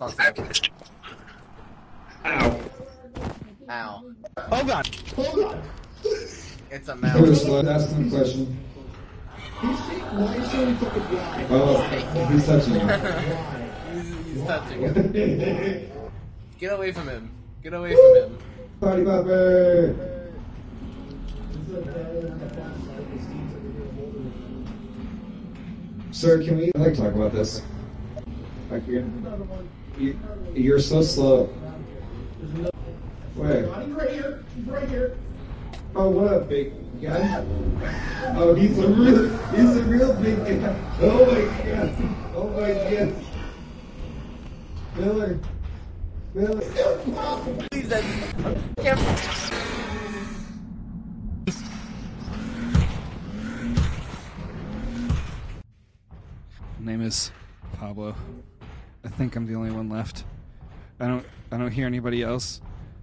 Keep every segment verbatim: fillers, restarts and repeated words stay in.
Ow. Ow. Hold on. Hold on. It's a Here, mouse. so ask him a question. Why is he fucking blind? Oh, he's touching you. he's, he's touching him. Get away from him. Get away from him. Party popper! Sir, can we I'd like to talk about this? Like you're, you, you're so slow. Wait. He's right here. He's right here. Oh, what up, big guy? Oh, he's a real, he's a real big guy. Oh my god. Oh my god. Miller. Miller. Please, that can't. My name is Pablo. I think I'm the only one left. I don't I don't hear anybody else.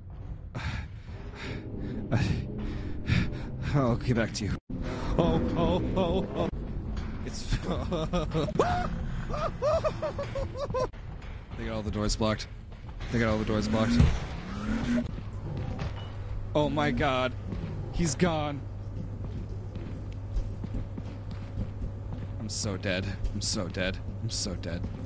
I, I'll get back to you. Oh, oh, oh, oh. It's... They got all the doors blocked. They got all the doors blocked. Oh my god. He's gone. I'm so dead. I'm so dead. I'm so dead.